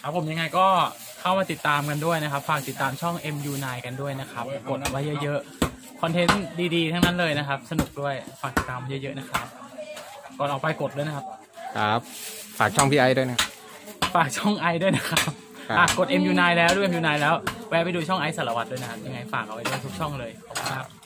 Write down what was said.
ครับผมยังไงก็เข้ามาติดตามกันด้วยนะครับฝากติดตามช่อง MU9 กันด้วยนะครับกดไว้เยอะๆคอนเทนต์ดีๆทั้งนั้นเลยนะครับสนุกด้วยฝากติดตามเยอะๆนะครับก่อนออกไปกดด้วยนะครับครับฝากช่องพี่ไอด้วยนะฝากช่องไอด้วยนะครับกด MU9 แล้วด้วย MU9 แล้วแวะไปดูช่องไอสารวัตรด้วยนะครับยังไงฝากเอาไว้ด้วยทุกช่องเลยขอบคุณครับ